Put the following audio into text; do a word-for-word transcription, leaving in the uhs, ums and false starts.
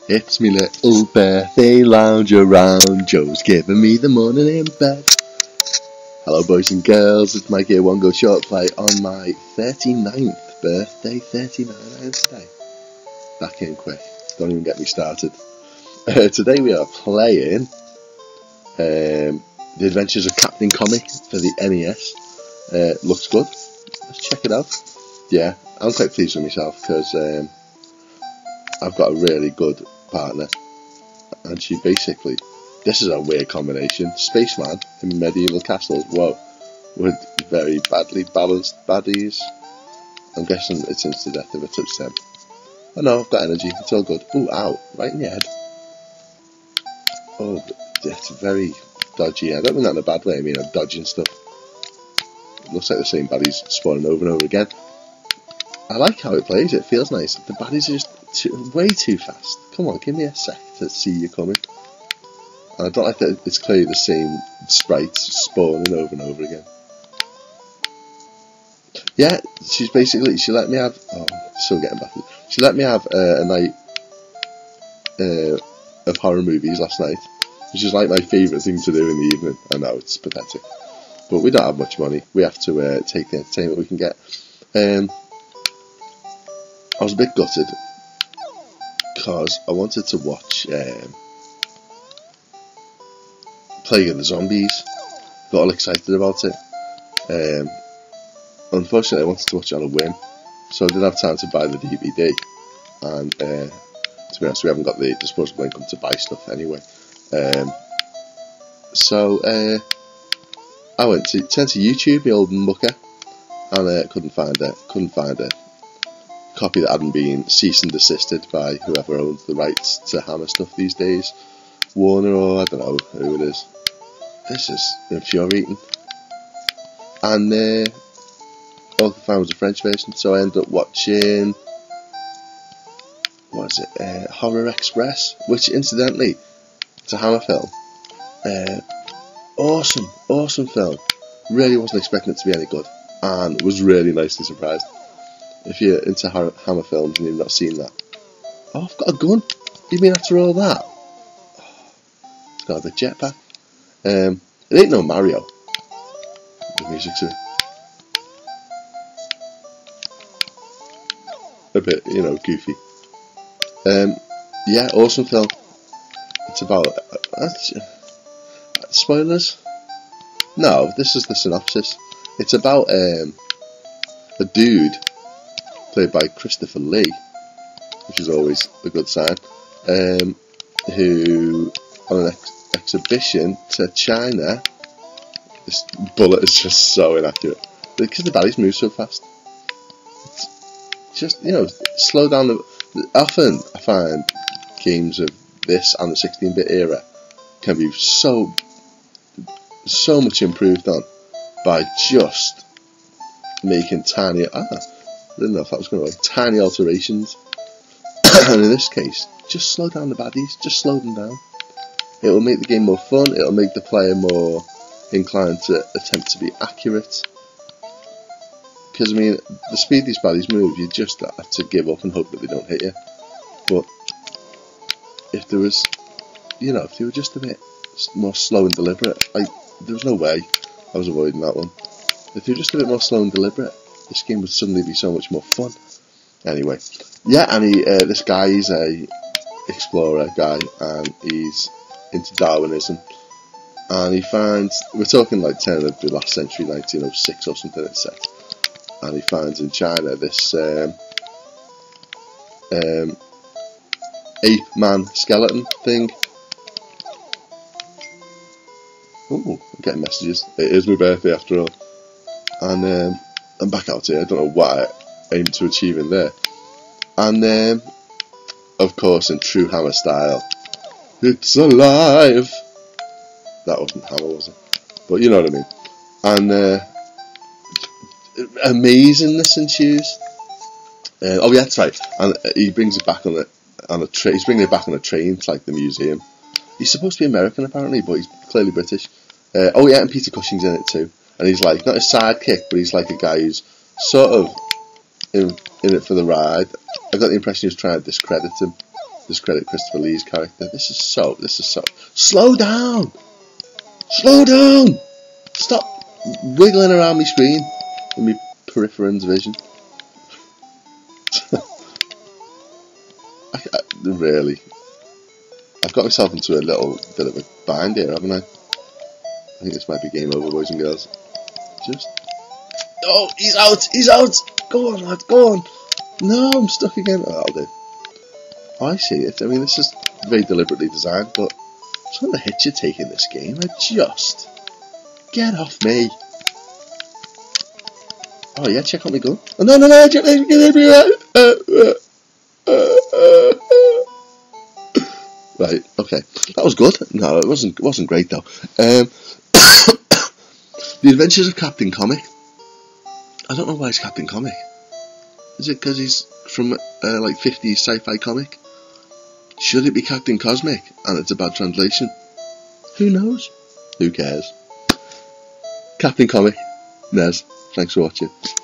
It's me little birthday lounge around. Joe's giving me the morning in bed. Hello boys and girls, it's Mike here, one go short play on my thirty-ninth birthday. thirty-nine I am today. Back in quick, don't even get me started. Uh, today we are playing um, The Adventures of Captain Comic for the N E S. Uh, looks good, let's check it out. Yeah, I'm quite pleased with myself because um, I've got a really good partner, and she basically, this is a weird combination, spaceman in medieval castles, whoa, with very badly balanced baddies. I'm guessing it's instant death if I touch them. Oh no, I've got energy, it's all good. Ooh, ow, right in the head. Oh, it's very dodgy. I don't mean that in a bad way, I mean I'm dodging stuff. It looks like the same baddies spawning over and over again. I like how it plays, it feels nice. The baddies are just too, way too fast. Come on, give me a sec to see you coming. And I don't like that it's clearly the same sprites spawning over and over again. Yeah, she's basically, she let me have, oh, still getting back. She let me have uh, a night uh, of horror movies last night, which is like my favourite thing to do in the evening. I know, it's pathetic. But we don't have much money. We have to uh, take the entertainment we can get. Um, I was a bit gutted because I wanted to watch um, Plague of the Zombies. Got all excited about it. Um, unfortunately, I wanted to watch it on a whim, so I didn't have time to buy the D V D. And uh, to be honest, we haven't got the disposable income to buy stuff anyway. Um, so uh, I went to turned to YouTube, my old mucker, and uh, couldn't find it. Couldn't find it. Copy that hadn't been cease and desisted by whoever owns the rights to Hammer stuff these days, Warner or I don't know who it is. This is infuriating. And uh, all I could find was a French version, so I ended up watching, what is it, uh, Horror Express, which incidentally, it's a Hammer film. Uh, awesome, awesome film. Really wasn't expecting it to be any good, and was really nicely surprised. If you're into Hammer films and you've not seen that. Oh, I've got a gun. You mean after all that? Oh, it's got a big jetpack. Um, it ain't no Mario. The music's a, a bit, you know, goofy. Um, yeah, awesome film. It's about uh, uh, spoilers. No, this is the synopsis. It's about um, a dude played by Christopher Lee, which is always a good sign, um, who, on an ex exhibition to China, this bullet is just so inaccurate, because the baddies move so fast. It's just, you know, slow down the... Often I find games of this and the sixteen bit era can be so, so much improved on by just making tiny... Ah, I didn't know if that was going to work. Tiny alterations. And in this case, just slow down the baddies. Just slow them down. It will make the game more fun. It will make the player more inclined to attempt to be accurate. Because, I mean, the speed these baddies move, you just have to give up and hope that they don't hit you. But if there was, you know, if they were just a bit more slow and deliberate, like, there was no way I was avoiding that one. If they were just a bit more slow and deliberate, this game would suddenly be so much more fun. Anyway, yeah, and he, uh, this guy, he's a explorer guy, and he's into Darwinism, and he finds, we're talking like turn of the last century, nineteen oh six or something it's set, and he finds in China this um, um, ape man skeleton thing. Ooh, I'm getting messages. It is my birthday after all. And um, I'm back out here. I don't know what I aimed to achieve in there. And um, of course, in true Hammer style, it's alive. That wasn't Hammer, was it? But you know what I mean. And uh, amazingness ensues. Uh, oh yeah, that's right. And he brings it back on a on a train. He's bringing it back on a train to like the museum. He's supposed to be American apparently, but he's clearly British. Uh, oh yeah, and Peter Cushing's in it too. And he's like, not a sidekick, but he's like a guy who's sort of in, in it for the ride. I got the impression he was trying to discredit him. discredit Christopher Lee's character. This is so, this is so... Slow down! Slow down! Stop wiggling around my screen with my peripherance vision. I, I, really. I've got myself into a little bit of a bind here, haven't I? I think this might be game over, boys and girls. Just... Oh, he's out! He's out! Go on, lad, go on! No, I'm stuck again. Oh, I'll do. Oh, I see it. I mean, this is very deliberately designed, but it's not the hit you take in this game. I just... Get off me! Oh yeah, check out my gun. Oh, no, no, no! Get me! Get me! Uh, uh, uh, uh, uh. Right. Okay. That was good. No, it wasn't. It wasn't great though. Um, The Adventures of Captain Comic. I don't know why it's Captain Comic. Is it because he's from uh, like fifties sci-fi comic? Should it be Captain Cosmic and it's a bad translation? Who knows? Who cares? Captain Comic. N E S. Thanks for watching.